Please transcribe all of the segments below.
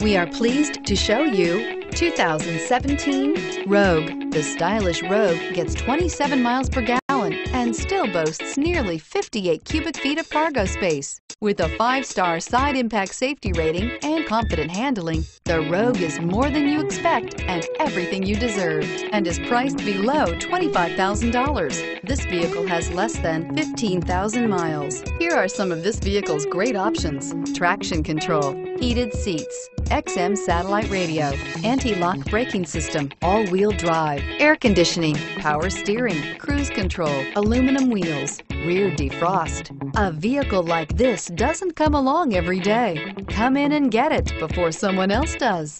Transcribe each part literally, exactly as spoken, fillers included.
We are pleased to show you two thousand seventeen Rogue. The stylish Rogue gets twenty-seven miles per gallon and still boasts nearly fifty-eight cubic feet of cargo space. With a five-star side impact safety rating and confident handling, the Rogue is more than you expect and everything you deserve, and is priced below twenty-five thousand dollars. This vehicle has less than fifteen thousand miles. Here are some of this vehicle's great options: traction control, heated seats, X M satellite radio, anti-lock braking system, all-wheel drive, air conditioning, power steering, cruise control, aluminum wheels, rear defrost. A vehicle like this doesn't come along every day. Come in and get it before someone else does.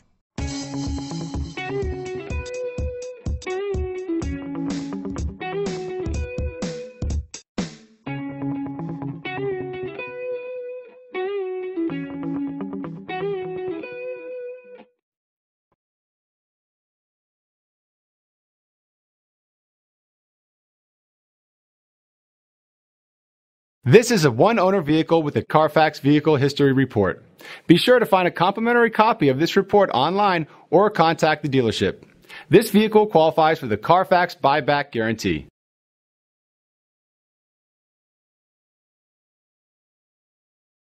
This is a one-owner vehicle with a Carfax Vehicle History Report. Be sure to find a complimentary copy of this report online or contact the dealership. This vehicle qualifies for the Carfax Buyback Guarantee.